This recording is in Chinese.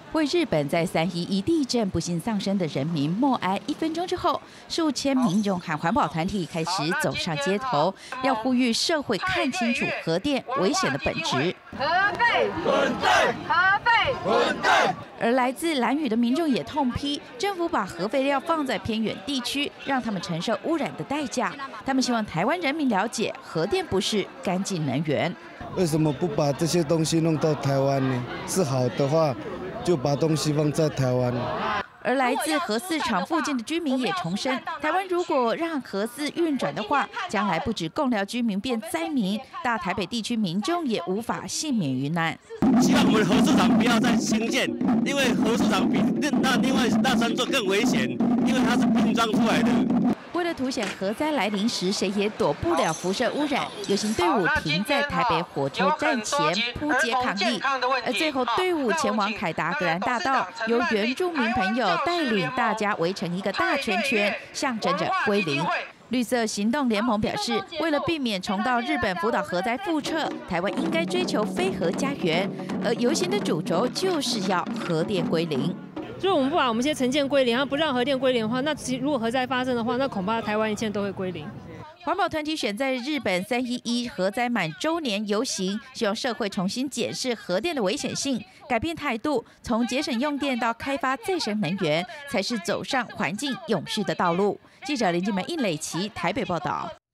为日本在311地震不幸丧生的人民默哀1分钟之后，数千民众和环保团体开始走上街头，要呼吁社会看清楚核电危险的本质。 核废稳定，核废稳定。 而来自兰屿的民众也痛批，政府把核废料放在偏远地区，让他们承受污染的代价。他们希望台湾人民了解，核电不是干净能源。 为什么不把这些东西弄到台湾呢？是好的话，就把东西放在台湾。 而来自核四厂附近的居民也重申，台湾如果让核四运转的话，将来不止贡寮居民变灾民，大台北地区民众也无法幸免于难。 希望我们核四厂不要再兴建，因为核四厂比另外那3座更危险，因为它是拼装出来的。 为了凸显核灾来临时谁也躲不了辐射污染，游行队伍停在台北火车站前铺街抗议，而最后队伍前往凯达格兰大道，由原住民朋友带领大家围成一个大圈圈，象征着归零。绿色行动联盟表示，为了避免重蹈日本福岛核灾覆辙，台湾应该追求非核家园，而游行的主轴就是要核电归零。 如果我们不把我们这些成见归零，然后不让核电归零的话，那如果核灾发生的话，那恐怕台湾一切都会归零。 环保团体选在日本311核灾满周年游行，希望社会重新检视核电的危险性，改变态度，从节省用电到开发再生能源，才是走上环境永续的道路。记者林金梅、应磊琪台北报道。